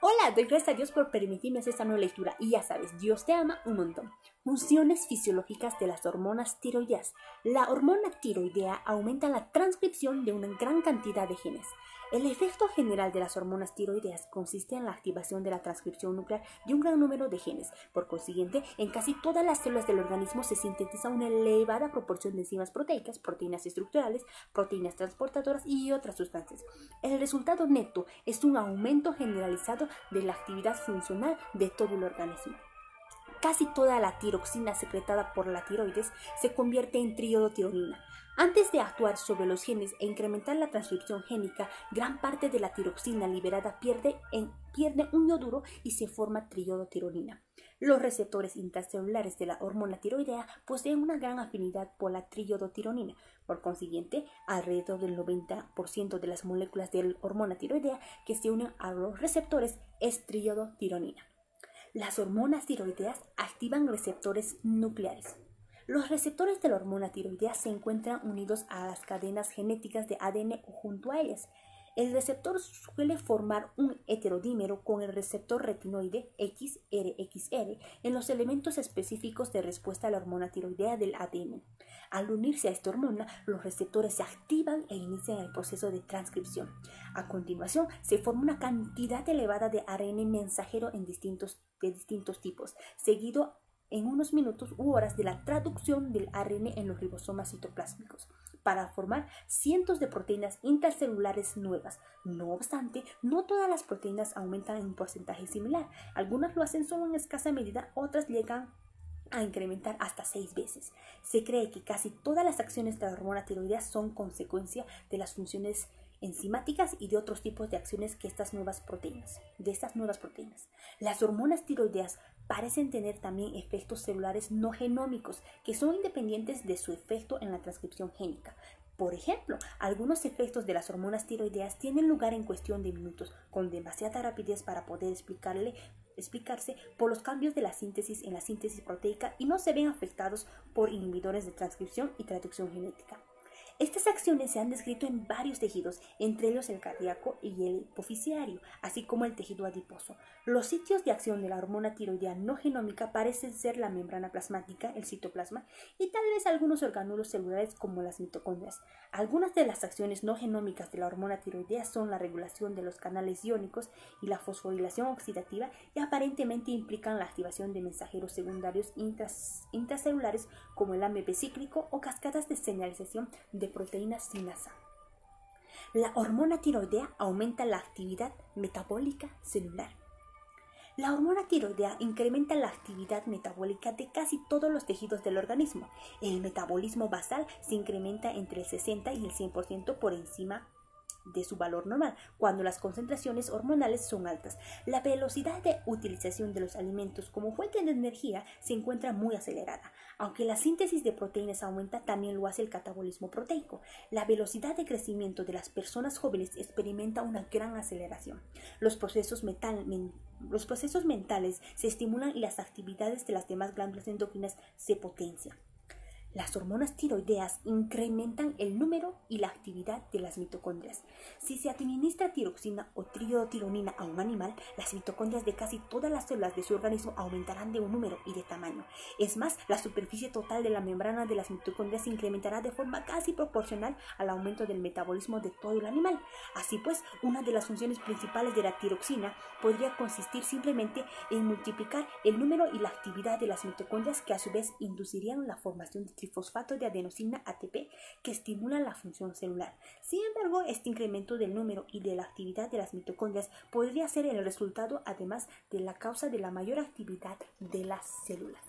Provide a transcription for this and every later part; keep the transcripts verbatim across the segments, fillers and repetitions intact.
Hola, doy gracias a Dios por permitirme hacer esta nueva lectura y ya sabes, Dios te ama un montón. Funciones fisiológicas de las hormonas tiroideas. La hormona tiroidea aumenta la transcripción de una gran cantidad de genes. El efecto general de las hormonas tiroideas consiste en la activación de la transcripción nuclear de un gran número de genes. Por consiguiente, en casi todas las células del organismo se sintetiza una elevada proporción de enzimas proteicas, proteínas estructurales, proteínas transportadoras y otras sustancias. El resultado neto es un aumento generalizado de la actividad funcional de todo el organismo. Casi toda la tiroxina secretada por la tiroides se convierte en triodotironina. Antes de actuar sobre los genes e incrementar la transcripción génica, gran parte de la tiroxina liberada pierde, en, pierde un yoduro y se forma triodotironina. Los receptores intracelulares de la hormona tiroidea poseen una gran afinidad por la triodotironina. Por consiguiente, alrededor del noventa por ciento de las moléculas de la hormona tiroidea que se unen a los receptores es triodotironina. Las hormonas tiroideas activan receptores nucleares. Los receptores de la hormona tiroidea se encuentran unidos a las cadenas genéticas de A D N o junto a ellas. El receptor suele formar un heterodímero con el receptor retinoide X R X R en los elementos específicos de respuesta a la hormona tiroidea del A D N. Al unirse a esta hormona, los receptores se activan e inician el proceso de transcripción. A continuación, se forma una cantidad elevada de A R N mensajero en distintos, de distintos tipos, seguido en unos minutos u horas de la traducción del A R N en los ribosomas citoplásmicos, para formar cientos de proteínas intracelulares nuevas. No obstante, no todas las proteínas aumentan en un porcentaje similar. Algunas lo hacen solo en escasa medida, otras llegan a incrementar hasta seis veces. Se cree que casi todas las acciones de la hormona tiroidea son consecuencia de las funciones enzimáticas y de otros tipos de acciones que estas nuevas proteínas, de estas nuevas proteínas. Las hormonas tiroideas parecen tener también efectos celulares no genómicos que son independientes de su efecto en la transcripción génica. Por ejemplo, algunos efectos de las hormonas tiroideas tienen lugar en cuestión de minutos, con demasiada rapidez para poder explicarle, explicarse por los cambios de la síntesis en la síntesis proteica y no se ven afectados por inhibidores de transcripción y traducción genética. Estas acciones se han descrito en varios tejidos, entre ellos el cardíaco y el hipofisiario, así como el tejido adiposo. Los sitios de acción de la hormona tiroidea no genómica parecen ser la membrana plasmática, el citoplasma, y tal vez algunos orgánulos celulares como las mitocondrias. Algunas de las acciones no genómicas de la hormona tiroidea son la regulación de los canales iónicos y la fosforilación oxidativa, y aparentemente implican la activación de mensajeros secundarios intras, intracelulares como el A M P cíclico o cascadas de señalización de proteínas sinasa. La hormona tiroidea aumenta la actividad metabólica celular. La hormona tiroidea incrementa la actividad metabólica de casi todos los tejidos del organismo. El metabolismo basal se incrementa entre el sesenta y el cien por ciento por encima de su valor normal, cuando las concentraciones hormonales son altas. La velocidad de utilización de los alimentos como fuente de energía se encuentra muy acelerada. Aunque la síntesis de proteínas aumenta, también lo hace el catabolismo proteico. La velocidad de crecimiento de las personas jóvenes experimenta una gran aceleración. Los procesos, metal, men, los procesos mentales se estimulan y las actividades de las demás glándulas endocrinas se potencian. Las hormonas tiroideas incrementan el número y la actividad de las mitocondrias. Si se administra tiroxina o triodotironina a un animal, las mitocondrias de casi todas las células de su organismo aumentarán de un número y de tamaño. Es más, la superficie total de la membrana de las mitocondrias se incrementará de forma casi proporcional al aumento del metabolismo de todo el animal. Así pues, una de las funciones principales de la tiroxina podría consistir simplemente en multiplicar el número y la actividad de las mitocondrias, que a su vez inducirían la formación de trifosfato de adenosina A T P que estimulan la función celular. Sin embargo, este incremento del número y de la actividad de las mitocondrias podría ser el resultado, además de la causa de la mayor actividad de las células.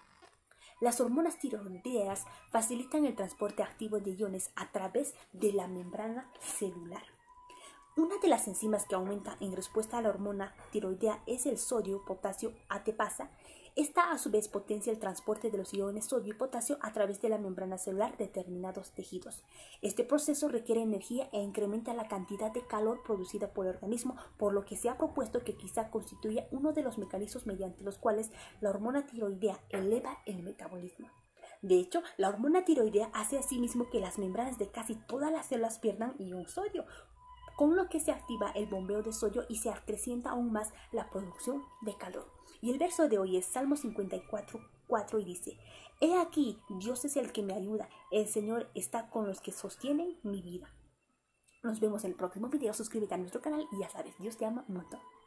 Las hormonas tiroideas facilitan el transporte activo de iones a través de la membrana celular. Una de las enzimas que aumenta en respuesta a la hormona tiroidea es el sodio-potasio ATPasa. Esta a su vez potencia el transporte de los iones sodio y potasio a través de la membrana celular de determinados tejidos. Este proceso requiere energía e incrementa la cantidad de calor producida por el organismo, por lo que se ha propuesto que quizá constituya uno de los mecanismos mediante los cuales la hormona tiroidea eleva el metabolismo. De hecho, la hormona tiroidea hace asimismo que las membranas de casi todas las células pierdan ion sodio, con lo que se activa el bombeo de sodio y se acrecienta aún más la producción de calor. Y el verso de hoy es Salmo cincuenta y cuatro, cuatro y dice: He aquí, Dios es el que me ayuda, el Señor está con los que sostienen mi vida. Nos vemos en el próximo video, suscríbete a nuestro canal y ya sabes, Dios te ama un montón.